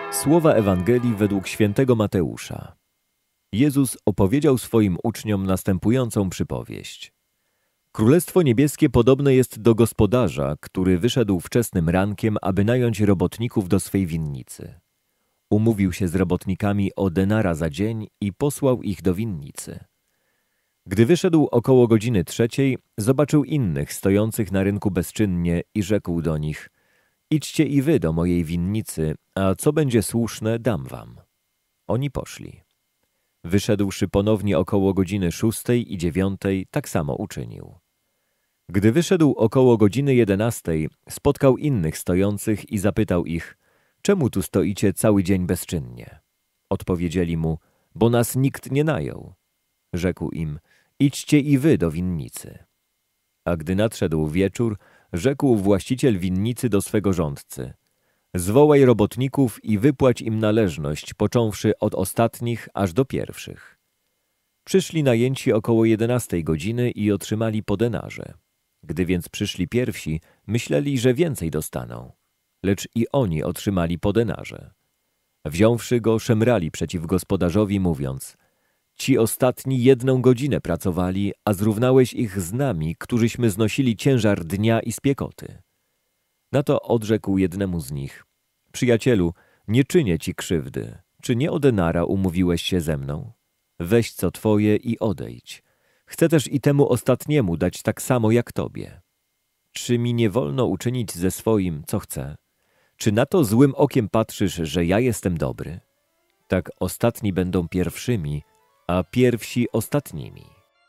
Słowa Ewangelii według świętego Mateusza. Jezus opowiedział swoim uczniom następującą przypowieść. Królestwo niebieskie podobne jest do gospodarza, który wyszedł wczesnym rankiem, aby nająć robotników do swej winnicy. Umówił się z robotnikami o denara za dzień i posłał ich do winnicy. Gdy wyszedł około godziny 3, zobaczył innych stojących na rynku bezczynnie i rzekł do nich: idźcie i wy do mojej winnicy, a co będzie słuszne, dam wam. Oni poszli. Wyszedłszy ponownie około godziny 6 i 9, tak samo uczynił. Gdy wyszedł około godziny 11, spotkał innych stojących i zapytał ich: czemu tu stoicie cały dzień bezczynnie? Odpowiedzieli mu: bo nas nikt nie najął. Rzekł im: idźcie i wy do winnicy. A gdy nadszedł wieczór, rzekł właściciel winnicy do swego rządcy: zwołaj robotników i wypłać im należność, począwszy od ostatnich aż do pierwszych. Przyszli najęci około 11 godziny i otrzymali po denarze. Gdy więc przyszli pierwsi, myśleli, że więcej dostaną, lecz i oni otrzymali po denarze. Wziąwszy go, szemrali przeciw gospodarzowi, mówiąc: ci ostatni 1 godzinę pracowali, a zrównałeś ich z nami, którzyśmy znosili ciężar dnia i spiekoty. Na to odrzekł jednemu z nich: przyjacielu, nie czynię ci krzywdy. Czy nie o denara umówiłeś się ze mną? Weź co twoje i odejdź. Chcę też i temu ostatniemu dać tak samo jak tobie. Czy mi nie wolno uczynić ze swoim, co chcę? Czy na to złym okiem patrzysz, że ja jestem dobry? Tak ostatni będą pierwszymi, a pierwsi ostatnimi.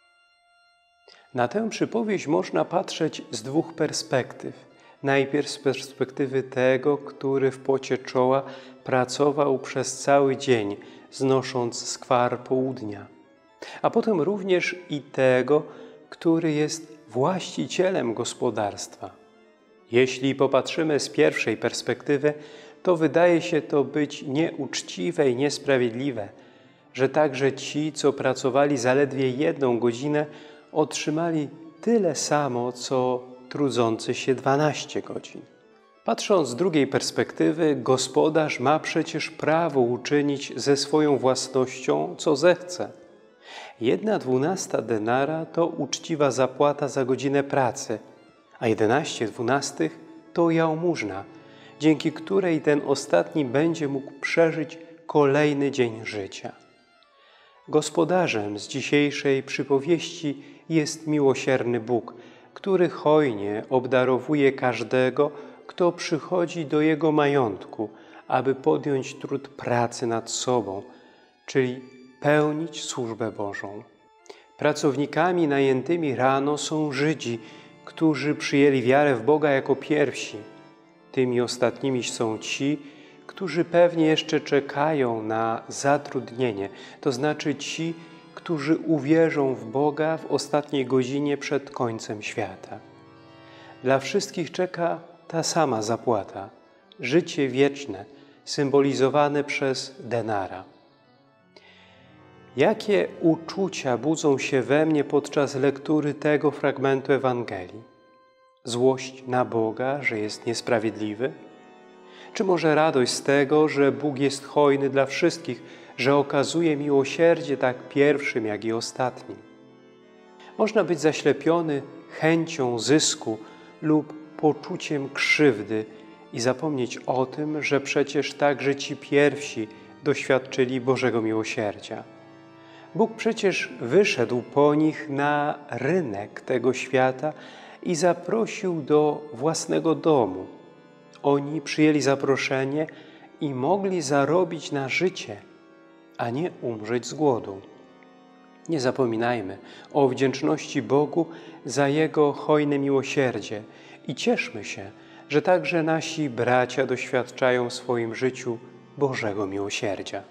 Na tę przypowieść można patrzeć z 2 perspektyw. Najpierw z perspektywy tego, który w pocie czoła pracował przez cały dzień, znosząc skwar południa. A potem również i tego, który jest właścicielem gospodarstwa. Jeśli popatrzymy z pierwszej perspektywy, to wydaje się to być nieuczciwe i niesprawiedliwe, że także ci, co pracowali zaledwie 1 godzinę, otrzymali tyle samo, co trudzący się 12 godzin. Patrząc z drugiej perspektywy, gospodarz ma przecież prawo uczynić ze swoją własnością, co zechce. 1/12 denara to uczciwa zapłata za godzinę pracy, a 11/12 to jałmużna, dzięki której ten ostatni będzie mógł przeżyć kolejny dzień życia. Gospodarzem z dzisiejszej przypowieści jest miłosierny Bóg, który hojnie obdarowuje każdego, kto przychodzi do Jego majątku, aby podjąć trud pracy nad sobą, czyli pełnić służbę Bożą. Pracownikami najętymi rano są Żydzi, którzy przyjęli wiarę w Boga jako pierwsi. Tymi ostatnimi są ci, którzy pewnie jeszcze czekają na zatrudnienie, to znaczy ci, którzy uwierzą w Boga w ostatniej godzinie przed końcem świata. Dla wszystkich czeka ta sama zapłata – życie wieczne, symbolizowane przez denara. Jakie uczucia budzą się we mnie podczas lektury tego fragmentu Ewangelii? Złość na Boga, że jest niesprawiedliwy? Czy może radość z tego, że Bóg jest hojny dla wszystkich, że okazuje miłosierdzie tak pierwszym, jak i ostatnim? Można być zaślepiony chęcią zysku lub poczuciem krzywdy i zapomnieć o tym, że przecież także ci pierwsi doświadczyli Bożego miłosierdzia. Bóg przecież wyszedł po nich na rynek tego świata i zaprosił do własnego domu. Oni przyjęli zaproszenie i mogli zarobić na życie, a nie umrzeć z głodu. Nie zapominajmy o wdzięczności Bogu za Jego hojne miłosierdzie i cieszmy się, że także nasi bracia doświadczają w swoim życiu Bożego miłosierdzia.